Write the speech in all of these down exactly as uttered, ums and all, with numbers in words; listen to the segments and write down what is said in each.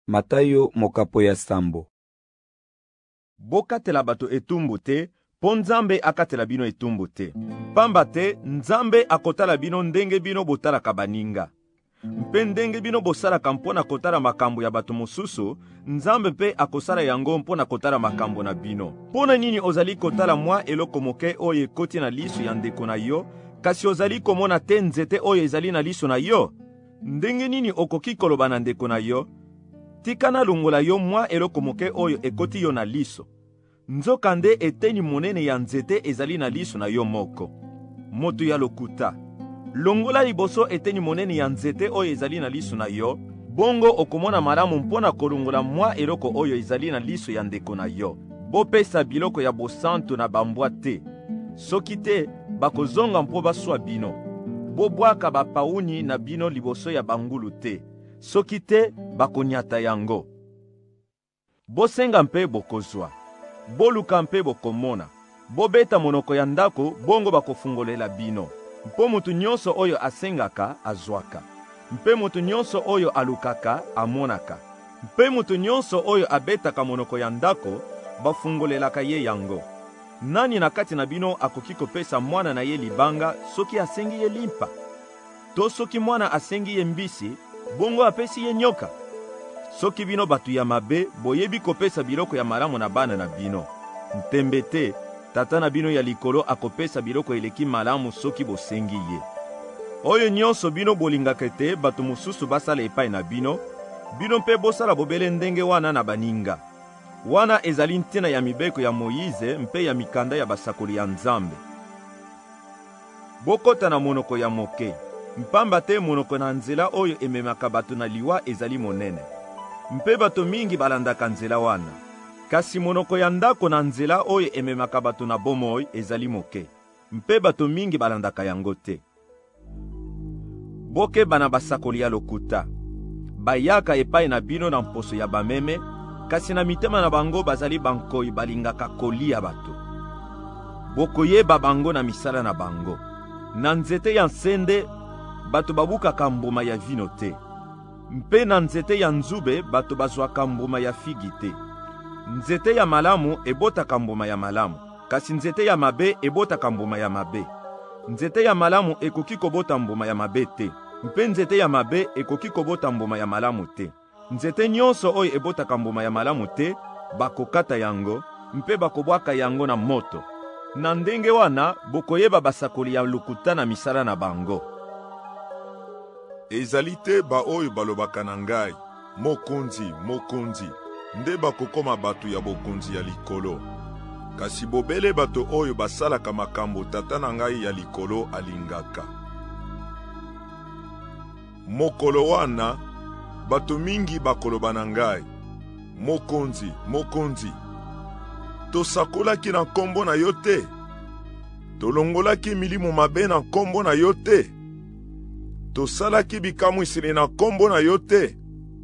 Matayo mokapo ya sambo. Bokatela bato etumbu te, po Nzambe akatela bino etumbu te. Pamba te, Nzambe akotala bino ndenge bino botalaka baninga. Mpe ndenge bino bosalaka mpona kotala makambo ya bato mosusu, Nzambe mpe akosala yango mpona kotala makambo na bino. Pona nini ozali kotala mwa eloko moke oyo ekoti na liso ya ndeko na yo, kasi ozali komona te nzete oyo ezali na liso na yo? Ndenge nini okoki koloba na ndeko na yo: tika nalongola yo mwa eloko moke oyo ekoti yo na liso, nzoka nde eteni monene ya nzete ezali na liso na yo moko? Moto ya lokuta, longola liboso eteni monene ya nzete oyo ezali na liso na yo, bongo okomona malamu mpona kolongola mwa eloko oyo ezali na liso ya ndeko na yo. Bopesa biloko ya bosantu na bambwa te, soki te bakozonga mpo baswa bino. Bobwaka bapauni na bino liboso ya bangulu te, soki te bakonyata yango. Bosenga mpe bokozwa, boluka mpe bokomona, bobeta monoko ya ndako bongo bakofungolela bino. Mpo mutu nyonso oyo asengaka azwaka, mpe mutu nyonso oyo alukaka amonaka, mpe mutu nyonso oyo abetaka monoko ya ndako bafungolelaka ye yango. Nani na kati na bino akoki kopesa mwana na ye libanga soki asengi ye limpa? To soki mwana asengi ye mbisi, bongo apesi ye nyoka? Soki bino batu ya mabe boyebi kopesa biloko ya malamu na bana na bino, ntembe te tata na bino ya likolo akopesa biloko eleki malamu soki bosengi ye. Oyo nyonso bino bolingaka te batu mosusu basala epai na bino, bino mpe bosala bobele ndenge wana na baninga. Wana ezali ntina ya mibeko ya Moyize mpe ya mikanda ya basakoli ya Nzambe. Bokota na monoko ya moke, mpamba te monoko na nzela oyo ememaka bato na liwa ezali monene, mpe bato mingi balandaka nzela wana. Kasi monoko ya ndako na nzela oyo ememaka bato na bomoi ezali moke, mpe bato mingi balandaka yango te. Bokeba na basakoli ya lokuta, bayaka epai na bino na mposo ya bameme, kasi na mitema na bango bazali bankoi balingaka kolia bato. Bokoyeba bango na misala na bango. Na nzete ya nsende bato babukaka mbuma ya vino te, mpe na nzete ya nzube bato bazwaka mbuma ya figi te. Nzete ya malamu ebotaka mbuma ya malamu, kasi nzete ya mabe ebotaka mbuma ya mabe. Nzete ya malamu ekoki kobota mbuma ya mabe te, mpe nzete ya mabe ekoki kobota mbuma ya malamu te. Nzete nyonso oyo ebotaka mbuma ya malamu te, bakokata yango, mpe bakobwaka yango na moto. Na ndenge wana bokoyeba basakoli ya lokuta na misala na bango. Ezali te ba oyo balobaka na ngai: mokonzi, mokonzi, nde bakokoma bato ya bokonzi ya likolo. Kasi bobele bato oyo basalaka makambo tata na ngai ya likolo alingaka. Mokolo wana bato mingi bakoloba na ngai: mokonzi, mokonzi, tosakolaki na nkombo na yo te? Tolongolaki milimo mabe na nkombo na yo te? Tosalaki bikamwiseli na nkombo na yo te?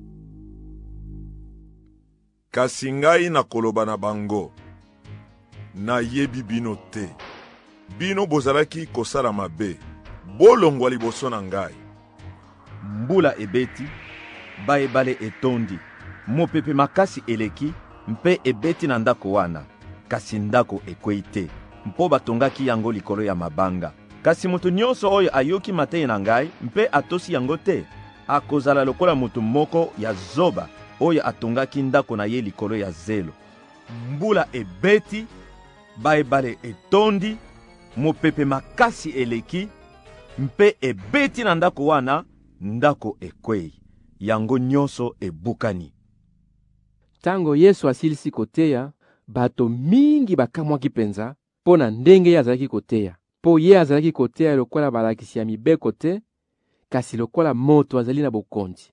Kasi ngai nakoloba na bango: nayebi bino te. Bino bozalaki kosala mabe, bolongwa liboso na ngai. Mbula ebeti, baebale etondi, mopepe makasi eleki, mpe ebeti na ndako wana, kasi ndako ekwei te, mpo batongaki yango likolo ya mabanga. Kasi mutu nyonso oyo ayoki mateyi na ngai mpe atosi yango te, akozala lokola mutu moko ya zoba oyo atongaki ndako na ye likolo ya zelo. Mbula ebeti, baebale etondi, mopepe makasi eleki, mpe ebeti na ndako wana, ndako ekwei, yango nyonso ebukani. Tango Yesu asilisi koteya, bato mingi bakamwaki penza mpo na ndenge ye azalaki koteya. Po ye azalaki koteya lokola balakisi ya mibeko te, kasi lokola moto azali na bokonzi.